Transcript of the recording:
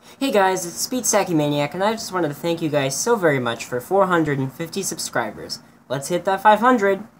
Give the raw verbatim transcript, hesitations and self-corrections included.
Hey guys, it's Speed Sacky Maniac, and I just wanted to thank you guys so very much for four hundred fifty subscribers. Let's hit that five hundred!